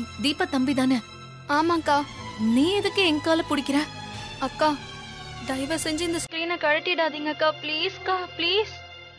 தீபா தம்பி தானே? ஆமாக்கா. நீ எதுக்கு என் கால பிடிக்கிற? அக்கா, தயவு செஞ்சு இந்த ஸ்கிரீனை கழட்டிடாதீங்க அக்கா. ப்ளீஸ்க்கா, ப்ளீஸ்.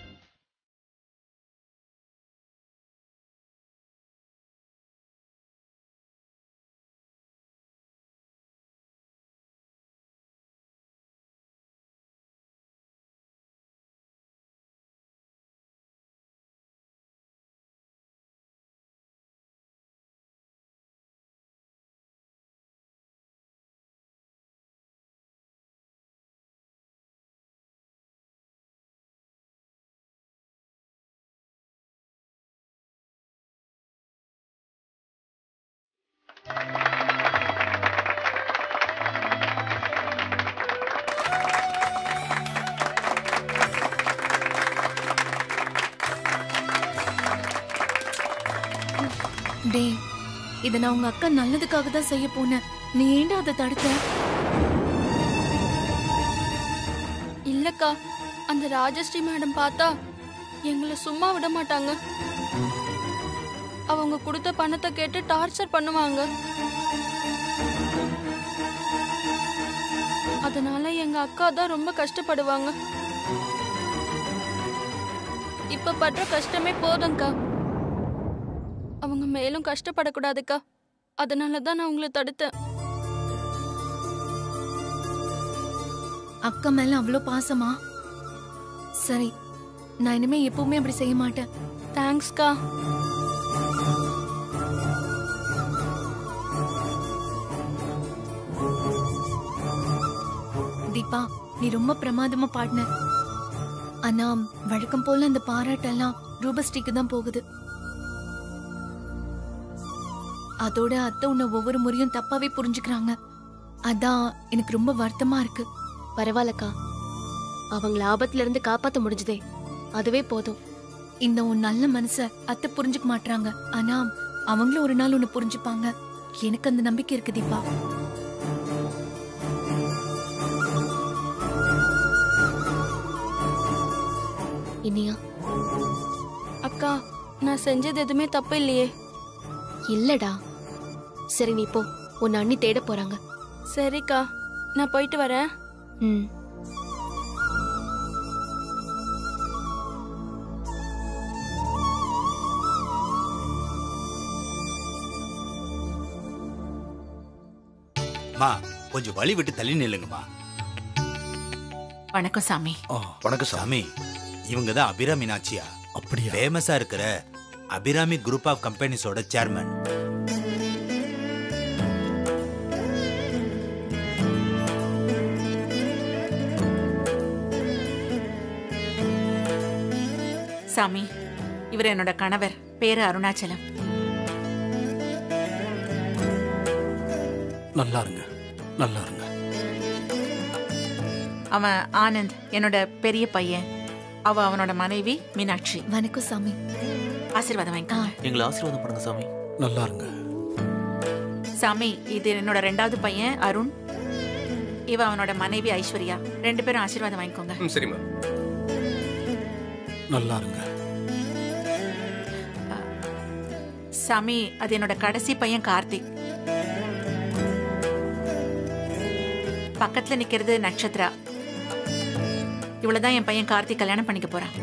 டே, இத நான் உங்க அக்கா நல்லதுக்காக தான் செய்ய போனேன். நீ ஏன்டா அதை தடுத்த? இல்லக்கா, அந்த ராஜஸ்ரீ மேடம் பார்த்தா எங்களை சும்மா விட மாட்டாங்க. அவங்க கொடுத்த பணத்தை கேட்டு டார்ச்சர் பண்ணுவாங்க. அதனால எங்க அக்கா தான் ரொம்ப கஷ்டப்படுவாங்க. இப்ப படுற கஷ்டமே போதும்க்கா. அவங்க மேலும் கஷ்டப்படக்கூடாதுக்கா. அதனாலதான் நான் உங்களை தடுத்தேன். அக்கா மேல அவ்வளோ பாசமா? சரி, நான் இனிமே எப்பவுமே அப்படி செய்ய மாட்டேன். தேங்க்ஸ்க்கா. தீபா, நீ ரொம்ப பிரமாதமா பாடின. ஆனா வழக்கம் போல இந்த பாராட்டெல்லாம் ரூபஸ்ரீக்கு தான் போகுது. அதோட அத்தை உன்னை ஒவ்வொரு முறையும் தப்பாவே புரிஞ்சுக்கிறாங்க. அதான் எனக்கு ரொம்ப வருத்தமா இருக்கு. பரவாயில்லக்கா, அவங்க ஆபத்துல இருந்து காப்பாத்த முடிஞ்சதே, அதுவே போதும். இந்த உன் நல்ல மனச அத்தை புரிஞ்சுக்க மாட்டாங்க. ஆனா அவங்களும் ஒரு நாள் உன்னை புரிஞ்சுப்பாங்க. எனக்கு அந்த நம்பிக்கை இருக்கு தீபா. இனியா? அக்கா, நான் செஞ்சது எதுவுமே தப்பு இல்லையே. இல்லடா. சரி, நீ போ, உன் அண்ணி தேட போறாங்க. சரிக்கா, நான் போயிட்டு வரேன். ம். கொஞ்சம் வழி விட்டு தள்ளி நில்லுங்கம்மா. வணக்கம் சாமி. வணக்கம் சாமி. இவங்க தான் அபிராமி நாச்சியா. அப்படியா? ஃபேமஸா இருக்கிற அபிராமி குரூப் ஆஃப் கம்பெனிஸோட சேர்மன். சாமி, இவர் என்னோட கணவர், பேரு அருணாச்சலம். நல்லா இருங்க, நல்லா இருங்க. அவன் ஆனந்த், என்னோட பெரிய பையன். அவனோட மனைவி மீனாட்சி. வணக்கம் சாமி. ஆசீர்வாதம் வாங்கிக்கோங்க. எங்களை ஆசீர்வாதம் பண்ணுங்க சாமி. நல்லா இருங்க. சாமி, இது என்னோட 2வது பையன் அருண். இவ அவனோட மனைவி ஐஸ்வர்யா. 2 பேரும் ஆசீர்வாதம் வாங்கிக்கோங்க. சரிம்மா. நல்லா இருங்க. சாமி, அது என்னோட கடைசி பையன் கார்த்திக். பக்கத்துல நிக்கிறது நட்சத்திரா. இவ்வளவுதான் என் பையன் கார்த்திக் கல்யாணம் பண்ணிக்க போறான்.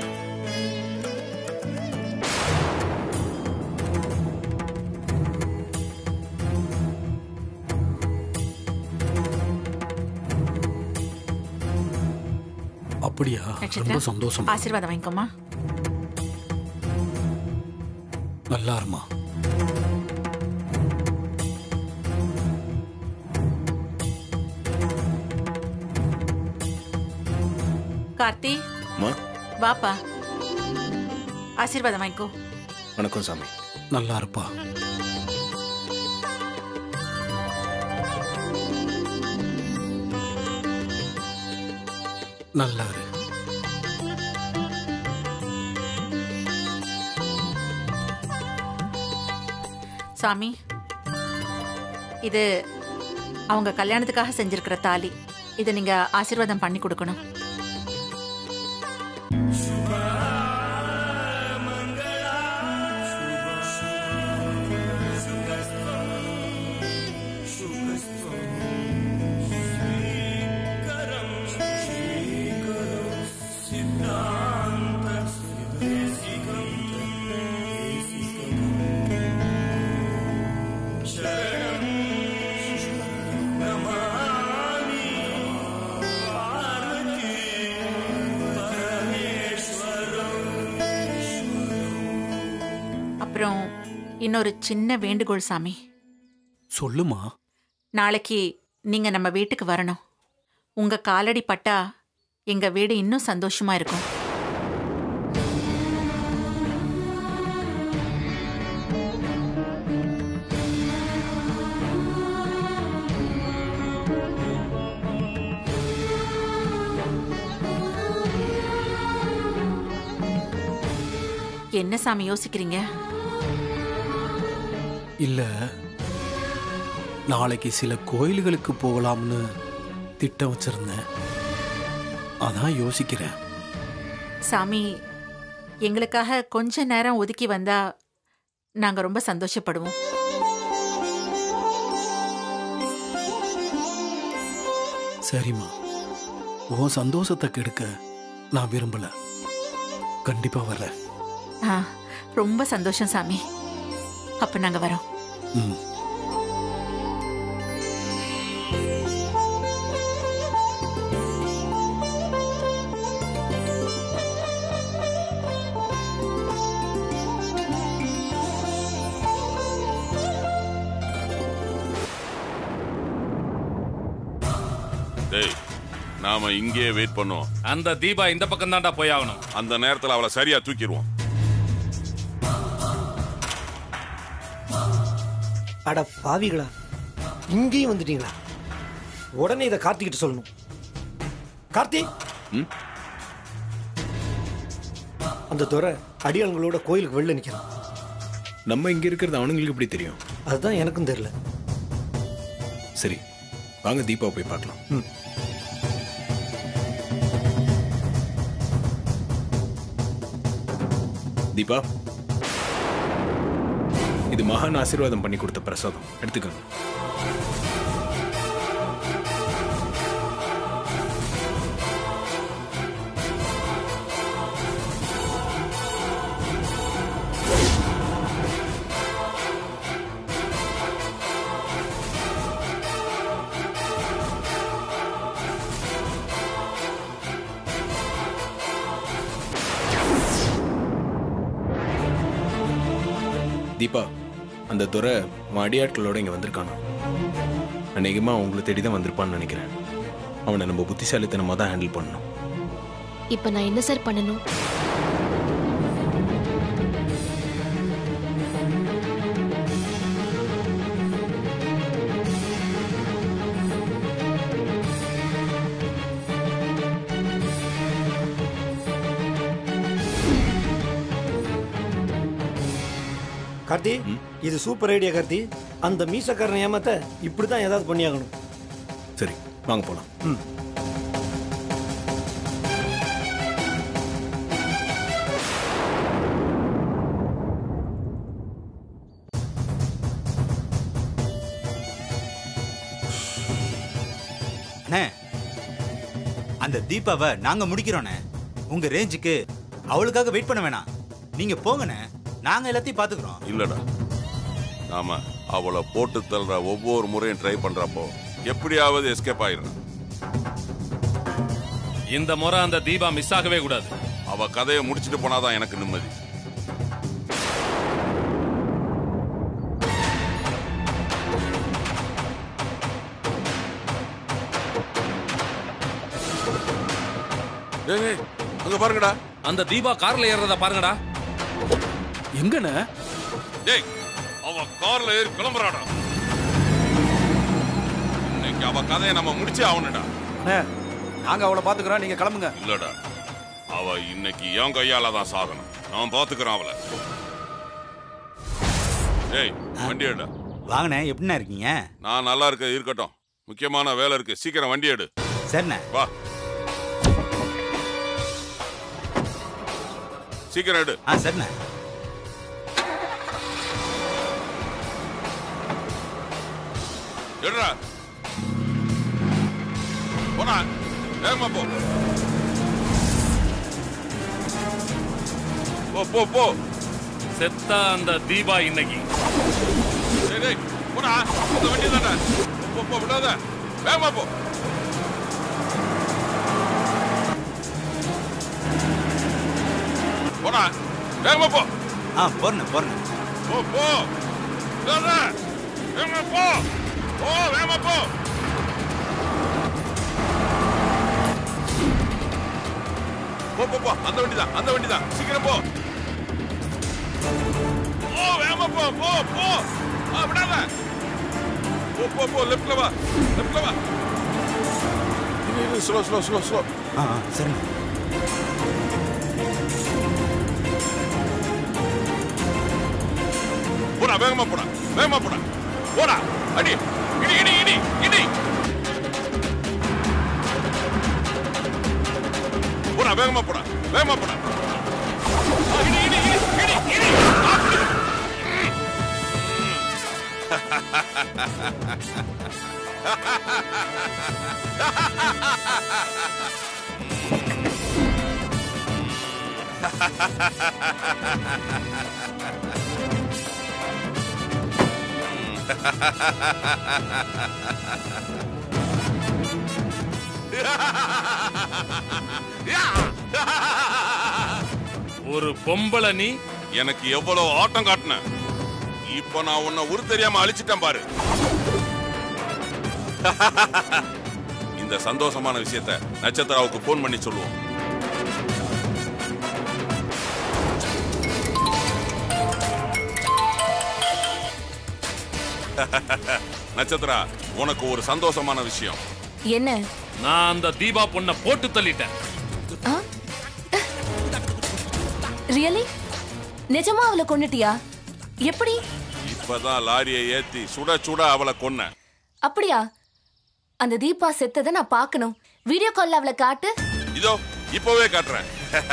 அப்படியா? ரொம்ப சந்தோஷம். ஆசீர்வாதம் வாங்கிக்கோமா. நல்லா இருமா. கார்த்தி, வாப்பா, ஆசீர்வாதம் வாங்கிக்கோ. வணக்கம் சாமி. நல்லா இருப்பா. நல்லா இரு. சாமி, இது அவங்க கல்யாணத்துக்காக செஞ்சிருக்கிற தாலி. இதை நீங்க ஆசீர்வாதம் பண்ணி கொடுக்கணும். இன்னொரு சின்ன வேண்டுகோள் சாமி. சொல்லுமா. நாளைக்கு நீங்க நம்ம வீட்டுக்கு வரணும். உங்க காலடி பட்டா எங்க வீடு இன்னும் சந்தோஷமா இருக்கும். என்ன சாமி யோசிக்கிறீங்க? இல்ல, நாளைக்கு சில கோயில்களுக்கு போகலாம்னு திட்டம் வச்சிருந்தேன். அதான் யோசிக்கிறேன். சாமி, எங்களுக்காக கொஞ்ச நேரம் ஒதுக்கி வந்தா நாங்க ரொம்ப சந்தோஷப்படுவோம். சரிம்மா, உன் சந்தோஷத்தை கெடுக்க நான் விரும்பல. கண்டிப்பா வரேன். ரொம்ப சந்தோஷம் சாமி. அப்ப நாங்க வரோம். நாம இங்கே வெயிட் பண்ணுவோம். அந்த தீபா இந்த பக்கம் தான்டா போய் ஆகணும். அந்த நேரத்துல அவளை சரியா தூக்கிடுவோம். அட பாவிகளா, இங்கேயும் வந்துட்டீங்களா? உடனே இதை கார்த்திகிட்ட சொல்லணும். கார்த்தி, அந்த துறை அடியாளங்களோட கோயிலுக்கு வெளில நிக்கிறான். நம்ம இங்க இருக்கிறது அவனுங்களுக்கு எப்படி தெரியும்? அதுதான் எனக்கும் தெரியல. சரி, வாங்க தீபா போய் பார்க்கலாம். தீபா, இது மகான் ஆசீர்வாதம் பண்ணி கொடுத்த பிரசாதம், எடுத்துக்கோங்க. தீபா, அந்த துறை அடியாட்களோட இங்க வந்திருக்கானா? அநேகமா உங்களை தேடி தான் வந்திருப்பான்னு நினைக்கிறேன். அவனை நம்ம புத்திசாலித்தனமா தான் ஹேண்டில் பண்ணணும். இப்ப நான் என்ன சார் பண்ணணும்? கார்த்தி, இது சூப்பர் ஐடியா கார்த்தி. அந்த மீசக்காரனை ஏமாத்த இப்படிதான் ஏதாவது பண்ணியாகணும். சரி, வாங்க போலாம். அண்ணே, அந்த தீபாவை நாங்க முடிக்கிறோண்ணே. உங்க ரேஞ்சுக்கு அவளுக்காக வெயிட் பண்ண வேணாம். நீங்க போங்கண்ணே, நாங்க எல்லாத்தையும் பாத்துக்கிறோம். இல்லடா, நாம அவளை போட்டு தள்ளுற ஒவ்வொரு முறையும் ட்ரை பண்றப்போ எப்படியாவது எஸ்கேப் ஆயிடும். இந்த முறை அந்த தீபா மிஸ் ஆகவே கூடாது. அவ கதையை முடிச்சிட்டு போனாதான் எனக்கு நிம்மதி. அங்க பாருங்கடா, அந்த தீபா கார்ல ஏறத பாருங்கடா. எங்கண்ணே? டேய், அவ கார்ல ஏறி கிளம்புறாடா. இன்னைக்கு அவ கதையை நம்ம முடிச்சே ஆகணும்டா. நாங்க அவளை பாத்துக்கிறோம், நீங்க கிளம்புங்க. இல்லடா, அவ இன்னைக்கு என் கையால தான் சாகணும். நான் பாத்துக்கிறேன் அவளை. டேய், வண்டி எடு. வாங்கண்ணே, எப்படிண்ணா இருக்கீங்க? நான் நல்லா இருக்க, இருக்கட்டும். முக்கியமான வேலை இருக்கு, சீக்கிரம் வண்டி எடு. சரிண்ணே, வா. சீக்கிரம் எடு. சரிண்ணே. எடுடா. போடா, வேகமா போ. போ போ போ. செத்தா அந்த தீபா இன்னைக்கு. டேய் டேய், போடா. இந்த வண்டி தானே. போ போ, விடாத. வேகமா போ. போடா, வேகமா போ. போறேன். போ போ. போ ஓ வேமா போ. போ போ போ அந்த வண்டி தான் சீக்கிரம் போ. ஓ வேமா போ போ போ. விடாத. போ போ போ லெஃப்ட்ல வா. ஸ்லோ. சரி. போடா வேகமா போடா. போடா அடி இடி. போடா வேகமா போடா. இடி. ஒரு பொம்பளை நீ எனக்கு எவ்வளவு ஆட்டம் காட்டின. இப்ப நான் உன்னை உரு தெரியாம அழிச்சிட்டேன் பாரு. இந்த சந்தோஷமான விஷயத்தை நட்சத்திராவுக்கு போன் பண்ணி சொல்லுவோம். நட்சத்திரா, உனக்கு ஒரு சந்தோஷமான விஷயம். என்ன? நான் அந்த தீபா பொண்ணை போட்டு தள்ளிட்டேன். ரியலி? நிஜமா அவளை கொன்னுட்டியா? எப்படி? இப்பதான் லாரியை ஏத்தி சுட அவளை கொன்ன. அப்படியா? அந்த தீபா செத்ததை நான் பார்க்கணும். வீடியோ கால்ல அவளை காட்டு. இதோ இப்பவே காட்டுறேன்.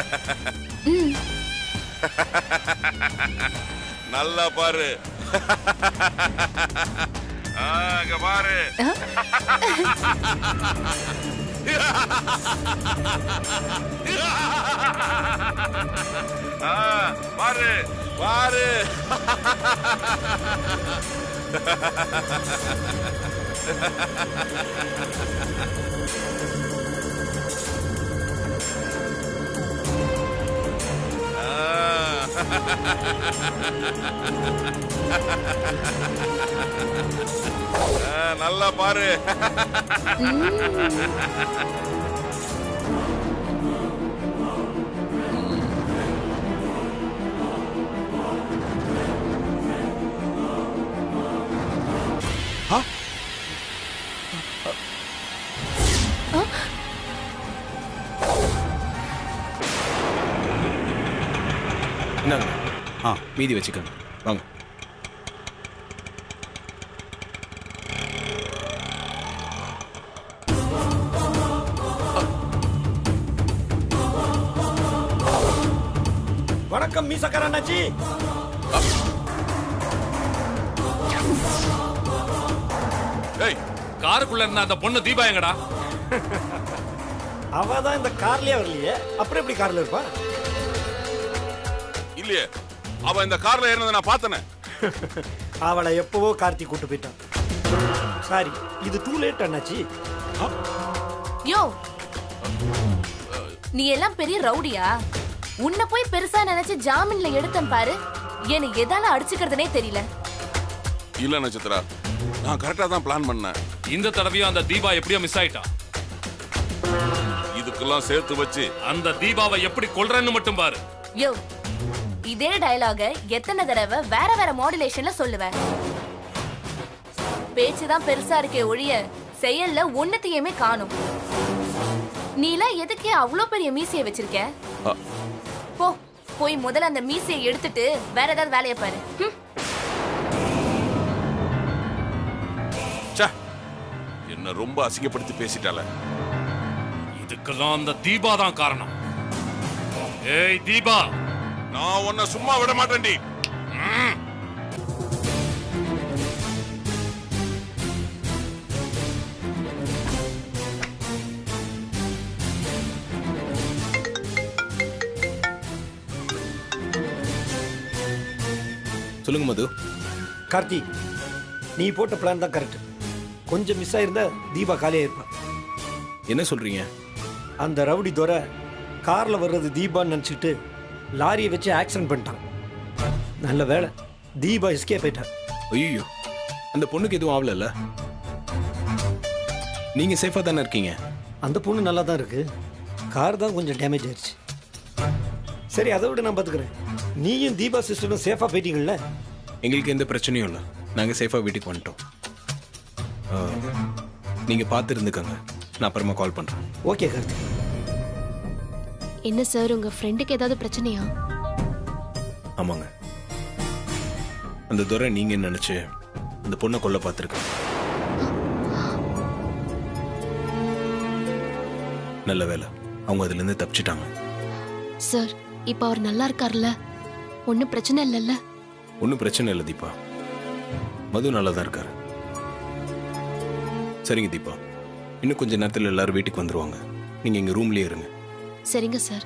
நல்லா பாரு. அங்க பாரு. பாரு. நல்லா பாரு. என்னங்க? மீதி வச்சுக்கோங்க. வாங்க. வணக்கம் மீசக்கார அண்ணாச்சி. காருக்குள்ள இருந்த அந்த பொண்ணு தீபா எங்கடா? அவதான் இந்த கார்லயே வரலையே, அப்புறம் எப்படி கார்ல இருப்பா? இல்லையே, அவ இந்த கார்ல ஏறினதை நான் பார்த்தனே. அவளை எப்பவோ கார்த்தி கூட்டு போயிட்டான். சாரி, இது டூ லேட் அண்ணாச்சி. யோ, நீ எல்லாம் பெரிய ரவுடியா? உன்னை போய் பெருசா நினைச்சு ஜாமீன்ல எடுத்தேன் பாரு. எனக்கு எதால அடிச்சுக்கிறதுனே தெரியல. இல்ல நட்சத்திரா, நான் கரெக்டா தான் பிளான் பண்ணேன். இந்த தடவையும் அந்த தீபா எப்படியோ மிஸ் ஆயிட்டா. இதுக்கெல்லாம் சேர்த்து வச்சு அந்த தீபாவை எப்படி கொல்றேன்னு மட்டும் பாரு. யோ, இதே டயலாக எத்தனை தடவை வேற வேற மாடுலேஷன்ல சொல்லுவேன். பேச்சுதான் பெருசா இருக்கே ஒழிய செயல்ல ஒன்னத்தையுமே காணும். நீலாம் எதுக்கே அவ்வளோ பெரிய மீசையை வச்சிருக்க? போ, போய் முதல்ல அந்த மீசையை எடுத்துட்டு வேற ஏதாவது வேலையை பாரு. என்ன ரொம்ப அசிங்கப்படுத்தி பேசிட்டால. இதுக்கெல்லாம் அந்த தீபா தான் காரணம். ஏய் தீபா, நான் உன்னை சும்மா விட மாட்டேன்டி. சொல்லுங்க மது. கார்த்தி, நீ போட்ட பிளான் தான் கரெக்ட். கொஞ்சம் மிஸ் ஆயிருந்தா தீபா காலியா இருப்பா. என்ன சொல்றீங்க? அந்த ரவுடி துரை கார்ல வர்றது தீபான்னு நினைச்சிட்டு லாரியை வச்சு ஆக்சிடென்ட் பண்ணிட்டான். நல்ல வேலை, தீபா எஸ்கேப் ஆயிட்டான். ஐயோ, அந்த பொண்ணுக்கு எதுவும் ஆகல? நீங்க சேஃபா தானே இருக்கீங்க? அந்த பொண்ணு நல்லா தான் இருக்கு. கார் தான் கொஞ்சம் டேமேஜ் ஆயிடுச்சு. சரி, அதை விட நான் பார்த்துக்கிறேன். நீயும் தீபா சிஸ்டரும் சேஃபாக போயிட்டீங்கல்ல? எங்களுக்கு எந்த பிரச்சனையும் இல்லை. நாங்கள் சேஃபாக வீட்டுக்கு வந்துட்டோம். நீங்கள் பார்த்து இருந்துக்கங்க. நான் அப்புறமா கால் பண்ணுறேன். ஓகே கார்த்தி. என்ன சார், உங்க ஃப்ரெண்டுக்கு ஏதாவது பிரச்சனையா? ஆமாங்க, அந்த துரை நீங்க நினைச்சு அந்த பொண்ணை கொல்ல பார்த்துருக்கேன். நல்ல வேலை, அவங்க அதுல இருந்து தப்பிச்சிட்டாங்க. சார், இப்ப அவர் நல்லா இருக்கார்ல? ஒன்னும் பிரச்சனை இல்லைல்ல? ஒன்றும் பிரச்சனை இல்லை தீபா. மது நல்லா தான் இருக்காரு. சரிங்க தீபா, இன்னும் கொஞ்ச நேரத்தில் எல்லாரும் வீட்டுக்கு வந்துருவாங்க. நீங்க எங்க ரூம்லயே இருங்க. சரிங்க சார்.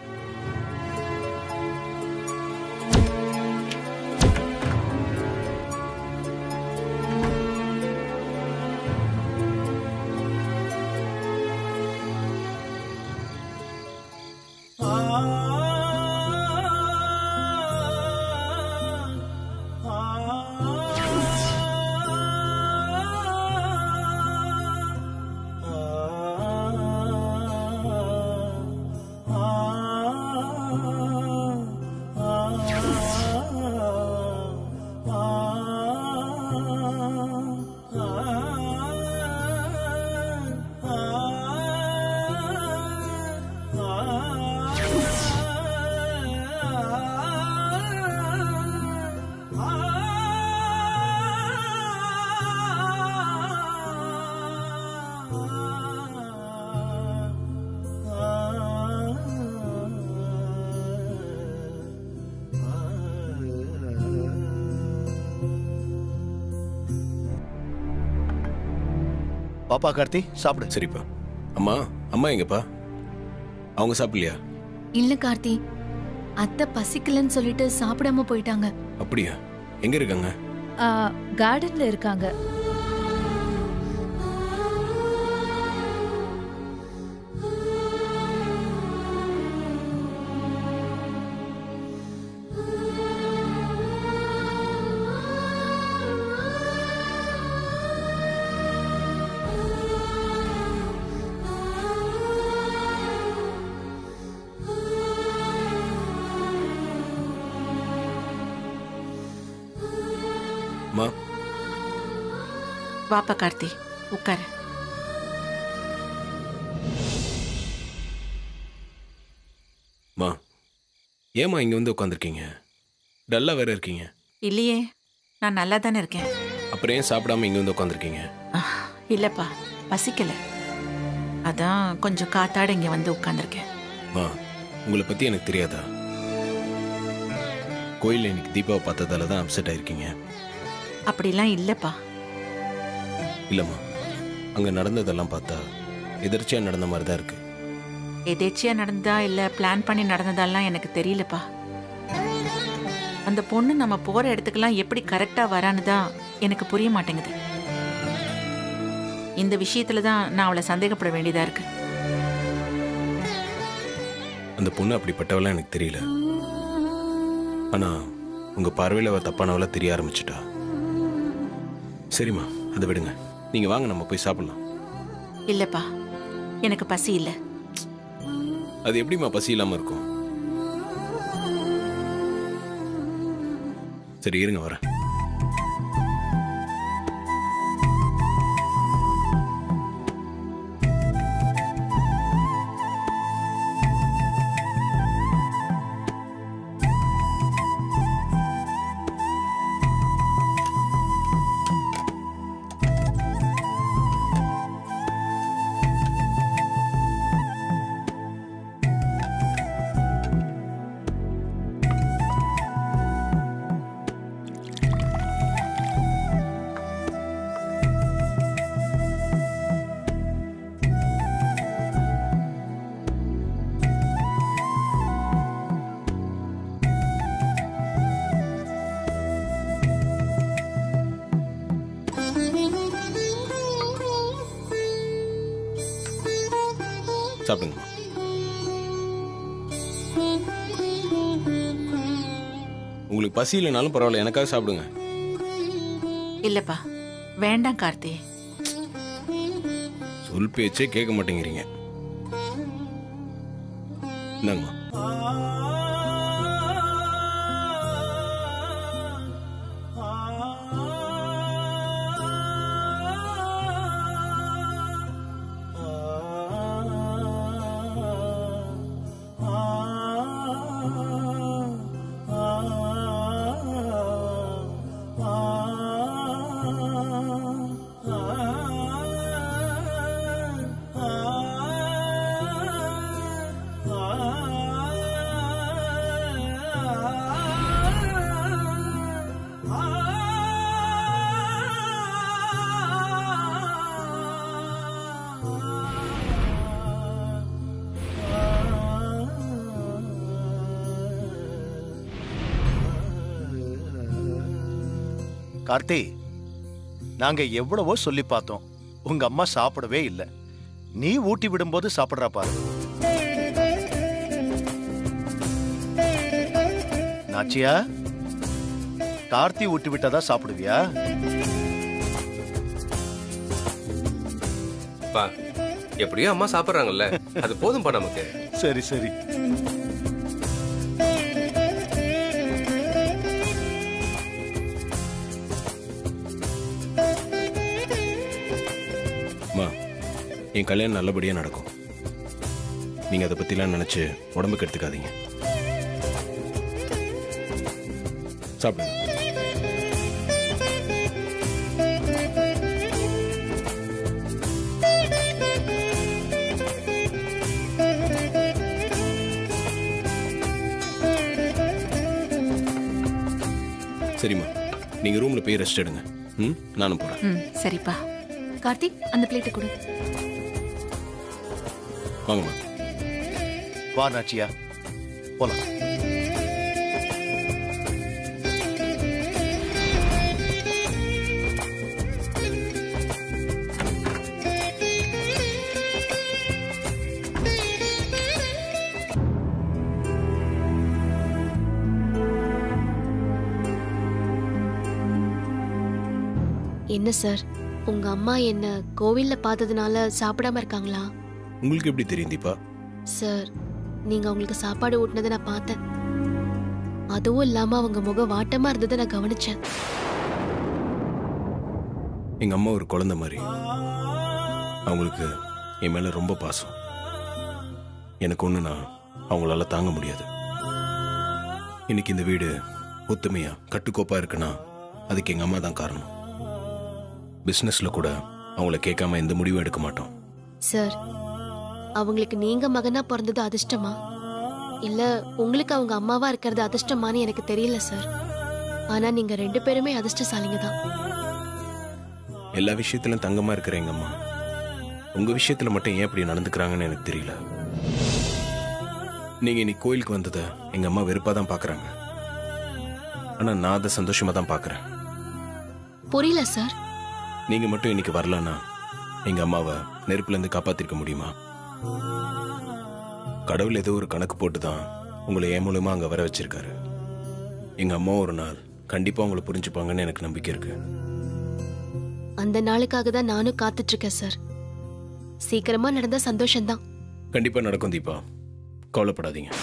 பாப்பா கார்த்தி, சாப்பிடு. சரிப்பா. அம்மா, அம்மா எங்கப்பா? அவங்க சாப்பிடலையா? இல்ல கார்த்தி, அத்தை பசிக்கலன்னு சொல்லிட்டு சாப்பிடாம போயிட்டாங்க. அப்படியா? எங்க இருக்காங்க? கார்டன்ல இருக்காங்க. வாப்பா கார்த்தி, உட்காரு. மா, ஏமா இங்க வந்து உட்காந்துருக்கீங்க? டல்லா வேற இருக்கீங்க. இல்லையே, நான் நல்லா தானே இருக்கேன். அப்புறம் ஏன் சாப்பிடாம இங்க வந்து உட்காந்துருக்கீங்க? இல்லப்பா, பசிக்கல. அதான் கொஞ்சம் காத்தாட இங்க வந்து உட்காந்துருக்கேன். மா, உங்களை பத்தி எனக்கு தெரியாதா? கோயில்ல இன்னைக்கு தீபாவை பார்த்ததால தான் அப்செட் ஆயிருக்கீங்க. அப்படிலாம் இல்லப்பா. இல்லம்மா, அங்க நடந்ததெல்லாம் பார்த்தா எதிர்ச்சியா நடந்த மாதிரி தான் இருக்கு. எதேச்சியா நடந்ததா இல்ல பிளான் பண்ணி நடந்ததெல்லாம் எனக்கு தெரியலப்பா. அந்த பொண்ணு நம்ம போற இடத்துக்கெல்லாம் எப்படி கரெக்டா வரான்னு தான் எனக்கு புரிய மாட்டேங்குது. இந்த விஷயத்துல தான் நான் அவளை சந்தேகப்பட வேண்டியதா இருக்கு. அந்த பொண்ணு அப்படிப்பட்டவெல்லாம் எனக்கு தெரியல. ஆனா உங்க பார்வையில அவ தப்பானவளா தெரிய ஆரம்பிச்சுட்டா. சரிம்மா, அதை விடுங்க. நீங்க வாங்க, நம்ம போய் சாப்பிடலாம். இல்லப்பா, எனக்கு பசி இல்ல. அது எப்படிமா பசி இல்லாம இருக்கும்? சரி இருங்க, வரேன். சாப்பிடுங்க. உங்களுக்கு பசி இல்லைனாலும் பரவாயில்ல, எனக்காக சாப்பிடுங்க. இல்லப்பா, வேண்டாம் கார்த்தி. சொல் பேச்சே கேட்க மாட்டேங்கிறீங்க. இந்தாங்கம்மா. கார்த்தி, நாங்க எவ்வளவோ சொல்லி பார்த்தோம், உங்க அம்மா சாப்பிடவே இல்லை. நீ ஊட்டி விடும்போது சாப்பிடுறா பாரு. நாச்சியா, கார்த்தி ஊட்டி விட்டாதான் சாப்பிடுவியா? எப்படியோ அம்மா சாப்பிடுறாங்கல்ல, அது போதும்பா நமக்கு. சரி சரி. என் கல்யாணம் நல்லபடியா நடக்கும். நீங்க அதை பத்திலாம் நினைச்சு உடம்புக்கு எடுத்துக்காதீங்க. சாப்பிடுங்க. சரிம்மா, நீங்க ரூம்ல போய் ரெஸ்ட் எடுங்க. நானும் போறேன். சரிப்பா. கார்த்திக், அந்த பிளேட்டை கொடு. வாங்கம்மா. வா நாச்சியா, போலாம். என்ன சார், உங்க அம்மா என்ன கோவில்ல பார்த்ததுனால சாப்பிடாம இருக்காங்களா? உங்களுக்கு எப்படி தெரியும் தீபா? சார், நீங்க அவங்களுக்கு சாப்பாடு ஊட்டினதை நான் பார்த்தேன். அதுவும் இல்லாம அவங்க முகம் வாட்டமா இருந்ததை நான் கவனிச்சேன். எங்க அம்மா ஒரு குழந்தை மாதிரி. அவங்களுக்கு என் மேல ரொம்ப பாசம். எனக்கு ஒண்ணுனா அவங்களால தாங்க முடியாது. இன்னைக்கு இந்த வீடு ஒத்துமையா கட்டுக்கோப்பா இருக்குன்னா அதுக்கு எங்க அம்மா தான் காரணம். பிசினஸ்ல கூட அவங்கள கேட்காம எந்த முடிவும் எடுக்க மாட்டோம். சார், அவங்களுக்கு நீங்க மகனா பிறந்தது அதிர்ஷ்டமா இல்ல உங்களுக்கு அவங்க அம்மாவா இருக்கிறது அதிர்ஷ்டமான்னு எனக்கு தெரியல சார். ஆனா நீங்க 2 பேருமே அதிர்ஷ்டசாலிங்க தான். எல்லா விஷயத்திலும் தங்கமா இருக்கிற எங்க அம்மா உங்க விஷயத்துல மட்டும் ஏன் இப்படி நடந்துக்கிறாங்கன்னு எனக்கு தெரியல. நீங்க இன்னைக்கு கோயிலுக்கு வந்ததை எங்க அம்மா வெறுப்பா தான் பாக்குறாங்க. ஆனா நான் அதை சந்தோஷமா தான் பாக்குறேன். புரியல சார். நீங்க மட்டும் இன்னைக்கு வரலன்னா எங்க அம்மாவை நெருப்புல இருந்து காப்பாத்திருக்க முடியுமா? கடவுள் ஏதோ ஒரு கணக்கு போட்டுதான் உங்களை என் மூலமா அங்க வர வச்சிருக்காரு. எங்க அம்மா ஒரு நாள் கண்டிப்பா உங்களை புரிஞ்சுப்பாங்கன்னு எனக்கு நம்பிக்கை இருக்கு. அந்த நாளுக்காக தான் நானும் காத்துட்டு இருக்கேன் சார். சீக்கிரமா நடந்தா சந்தோஷம்தான். கண்டிப்பா நடக்கும் தீபா, கவலைப்படாதீங்க.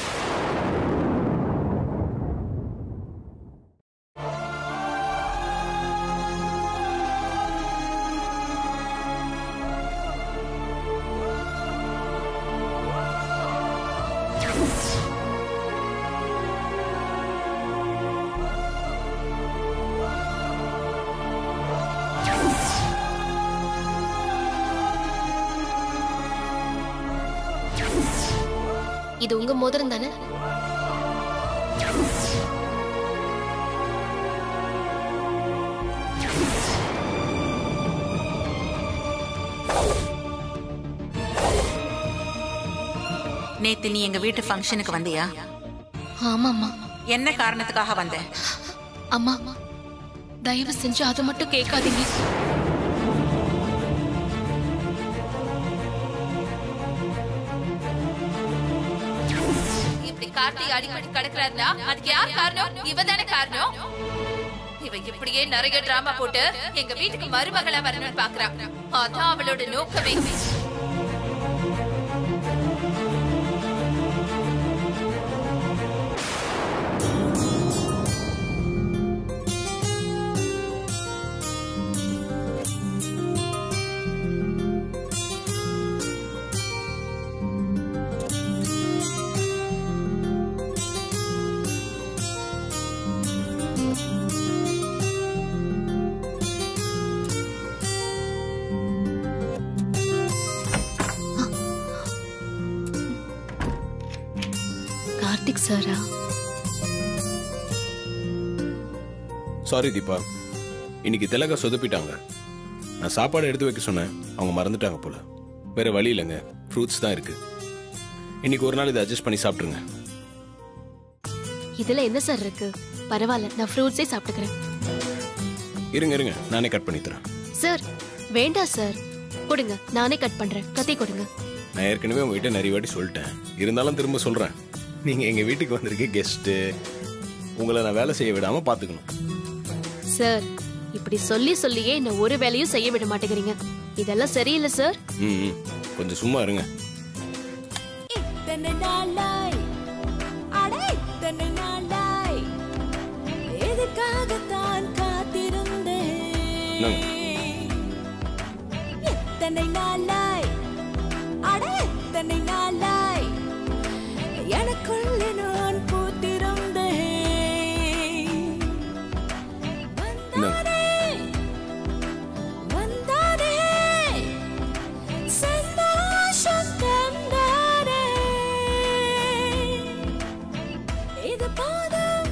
இது உங்க மோதிரம் தானே? நேத்து நீ எங்க வீட்டு ஃபங்க்ஷனுக்கு வந்தியா? ஆமாம்மா. என்ன காரணத்துக்காக வந்த? அம்மா, தயவு செஞ்சு அதை மட்டும் கேட்காதீங்க. இப்படி கார்த்தி அடிக்கடி கிடக்குறாருன்னா அதுக்கு யார் காரணம்? இவ தானே காரணம். இவ இப்படியே நிறைய டிராமா போட்டு எங்க வீட்டுக்கு மருமகளா வரணும்னு பாக்குறா. அதான் அவளோட நோக்கமே. கார்த்திக் சாரா? சாரி தீபா, இன்னைக்கு திலகா சொதப்பிட்டாங்க. நான் சாப்பாடு எடுத்து வைக்க சொன்னேன், அவங்க மறந்துட்டாங்க போல. வேற வழி இல்லைங்க, ஃப்ரூட்ஸ் தான் இருக்கு. இன்னைக்கு ஒரு நாள் இதை அட்ஜஸ்ட் பண்ணி சாப்பிட்டுருங்க. இதுல என்ன சார் இருக்கு? பரவாயில்ல, நான் ஃப்ரூட்ஸே சாப்பிட்டுக்கிறேன். இருங்க இருங்க, நானே கட் பண்ணி தரேன். சார் வேண்டாம் சார், கொடுங்க, நானே கட் பண்றேன். கத்தி கொடுங்க. நான் ஏற்கனவே உங்ககிட்ட நிறைய வாட்டி சொல்லிட்டேன், இருந்தாலும் திரும்ப சொல்றேன். நீங்க எங்க வீட்டுக்கு வந்திருக்க கெஸ்ட், உங்களை நான் வேலை செய்ய விடாம பாத்துக்கணும். சார் இப்படி சொல்லி சொல்லியே என்ன ஒரு வேலையும் செய்ய விட மாட்டேங்கிறீங்க. இதெல்லாம் சரியில்லை சார். கொஞ்சம் சும்மா இருங்க. எனக்குள்ள நான் பூத்திருந்தேன். வந்தானே சந்தோஷம் தந்தானே, இது போதும்.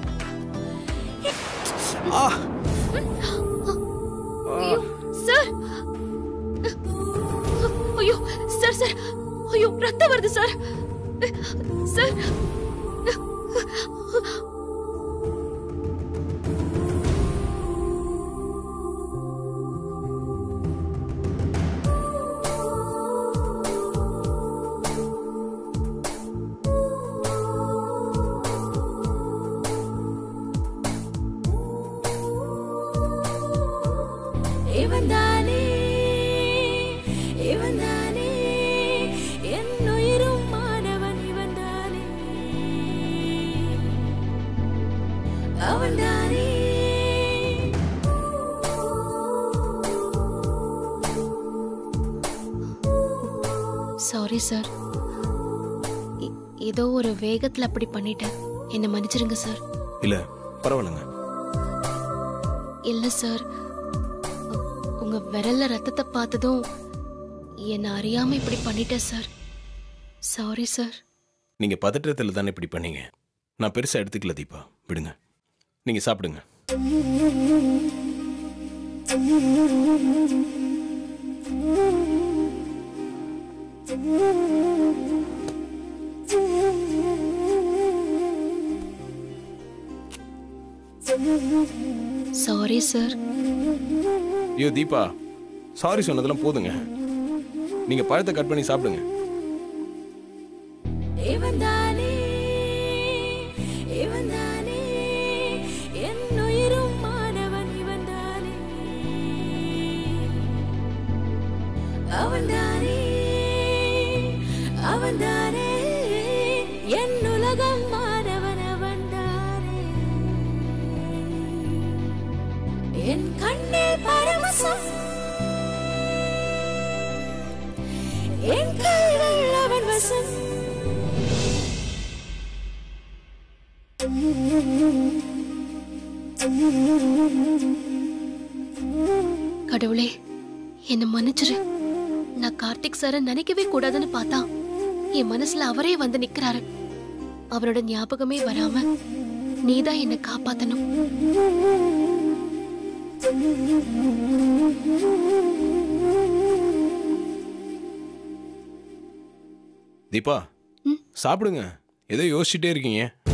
ஐயோ சார், ஐயோ சார் சார், ஐயோ ரத்தம் வருது சார். சார் இவன்தானே இவன்தானே என் உயிரும் மாணவன், இவன்தானே அவன்தானே. சாரி சார், ஏதோ ஒரு வேகத்துல அப்படி பண்ணிட்டேன், என்ன மன்னிச்சிருங்க சார். இல்ல பரவாயில்லைங்க. இல்ல சார், உங்க விரல்ல ரத்தத்தை பார்த்ததும் என்ன அறியாம இப்படி பண்ணிட்டேன் சார். Sorry sir. நீங்க பதற்றத்துல தானே இப்படி பண்ணீங்க, நான் பெருசா எடுத்துக்கல தீபா, விடுங்க. நீங்க சாப்பிடுங்க. Sorry sir. ஐயோ தீபா, சாரி சொன்னதெல்லாம் போதுங்க. நீங்க பழத்தை கட் பண்ணி சாப்பிடுங்க. இவன்தானே இவன்தானே என் உயிரும் மாணவன், இவன்தானே அவன்தானே அவன்தானே என் உலகம் மாணவன், அவன்தானே என் கண்ணில் பரவசம், என் கைகள் அவன் வசம். கடவுளே என்ன மன்னிச்சிரு. நான் கார்த்திக் சார நினைக்கவே கூடாதுன்னு பார்த்தா என் மனசுல அவரே வந்து நிக்கிறாரு. அவரோட ஞாபகமே வராம நீதான் என்ன காப்பாத்தணும். தீபா சாப்பிடுங்க, ஏதோ யோசிச்சுட்டே இருக்கீங்க.